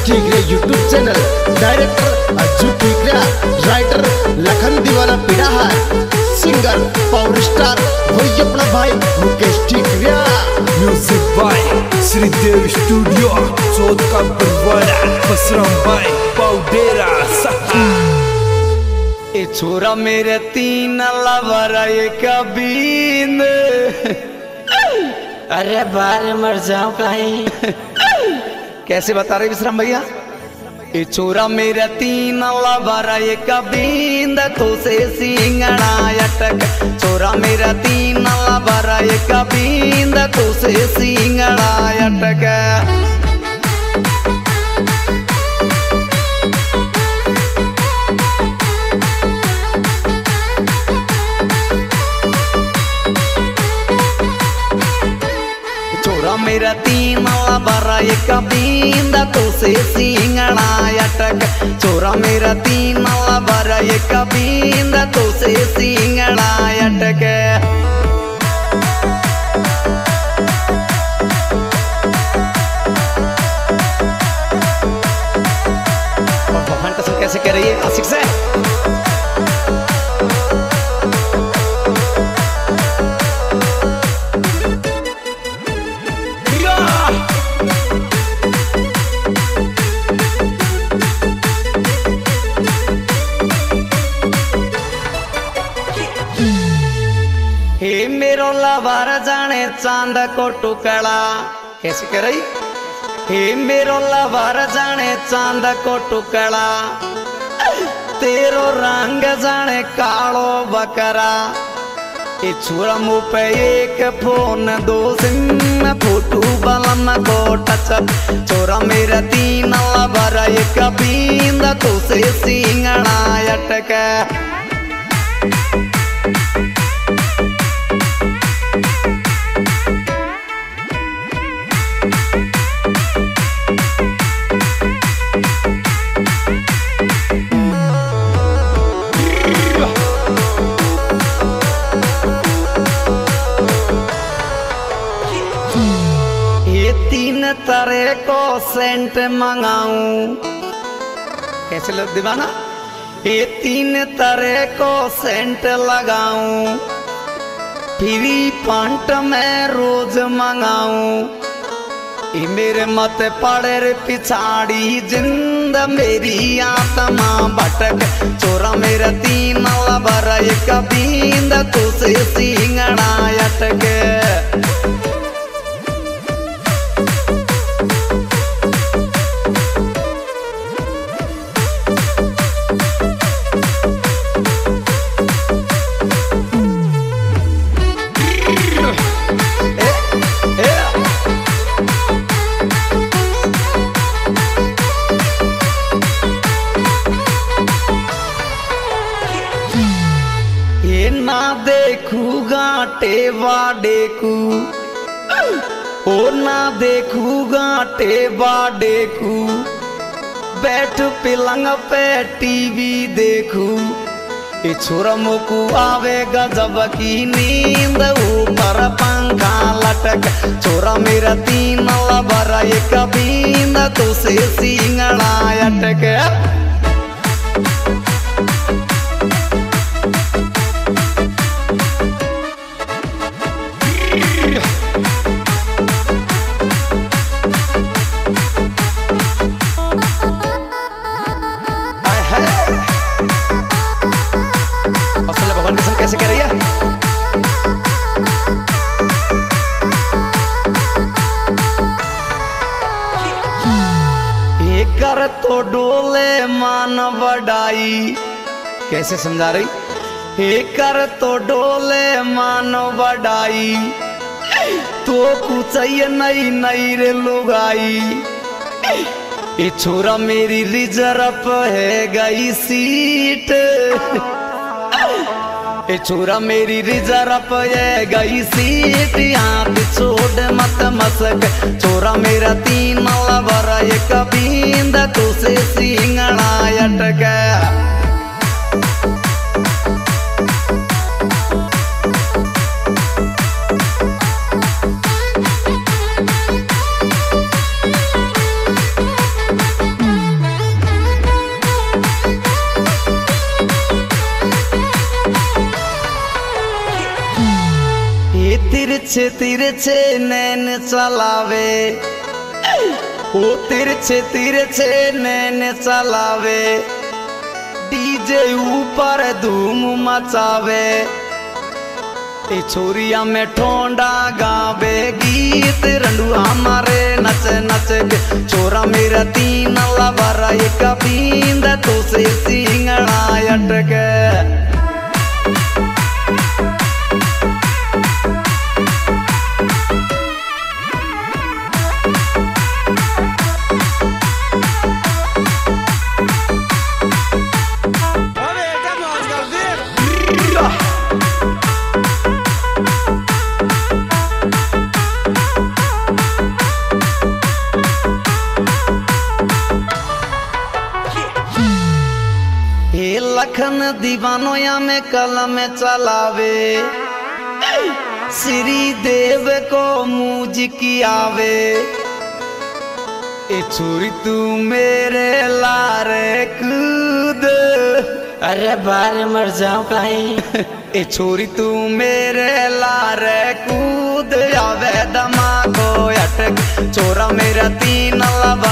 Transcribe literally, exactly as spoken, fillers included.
टीकरे YouTube channel, director Ajju Tikra, writer Lakhan Deewana पिड़ा है, singer power star वही अपना भाई Mukesh Tikra. Music by Shridev studio, चौथ का परवाना, बसराम बाय पाउडेरा सहा। ए छोरा मेरे तीन लवर एक बीन, अरे बारे मर जाओ कहीं। कैसे बता रहे विश्राम भैया? ए छोरा मेरे तीन लवर एक बींद, तो से सिंगड़ा अटक। छोरा मेरा तीन लवर एक बींद, तो से सिंगड़ा अटक। मेरा तीन लवर एक बींद, तो से सिंगड़ा अटक। छोरा मेरा तीन लवर एक बींद, तो से सिंगड़ा अटक। भगवान कसम कैसे कह रही है आशिक से? हे मेरो लवर जाने चांद को टुकड़ा, कैसे कह रही? हे मेरो लवर जाने चांद को टुकड़ा, तेरो रंग जाने कालो बकरा। ए छोरा मुँह पे एक फोन, दो सिम, फोटो बलम को टच। छोरा मेरा तीन लवर एक बींद, तो से सिंगड़ा अटक। तरह को सेंट मंगाऊं, कैसे लग दीवाना? ये तीन तरह को सेंट लगाऊं, फ्री पंट में रोज मंगाऊं। ये मेरे मत पड़े रे पिछाड़ी जिंद, मेरी आत्मा भटक। छोरा मेरा तीन लवर एक बींद, तो से सिंगड़ा अटक। ना देखूगा टेवा डेकू, ओ ना देखूगा टेवा डेकू, बैठ पिलंग पे टीवी देखू। ए छोरा मोकू आवे गजब की नींद, ऊपर पंखा लटक। छोरा मेरा तीन लवर एक बींद, तो से सिंगड़ा अटक। भगवान कसम कैसे कह रही है? ये कर तो डोले मान बढ़ाई, कैसे समझा रही? ये कर तो डोले मान बढ़ाई, तो कुछ नहीं नहीं रे लुगाई। ये छोरा मेरी रिजर्व है गई सीट, ए छोरा मेरी रिजर्व है गई सीट, यहाँ छोड़ मत मसक। छोरा मेरा तीन लवर एक बींद, तो से सिंगड़ा अटक। तिरछे तिरछे नैन चलावे, ओ तिरछे तिरछे नैन चलावे, डीजे ऊपर धूम मचावे। ए छोरिया में ठोंडा गावे गीत, रंडू हमारे नच नच के। छोरा मेरा तीन लवारा एक बींद, तो से सिंगड़ा अटके। लखन दीवानों में कलम चलावे, श्री देव को मूज की आवे। ए छोरी तू मेरे लारे कूद, अरे बारे मर जाऊं कहीं। ए छोरी तू मेरे लारे कूद, आवे दमा को अटक। छोरा मेरा तीन लवा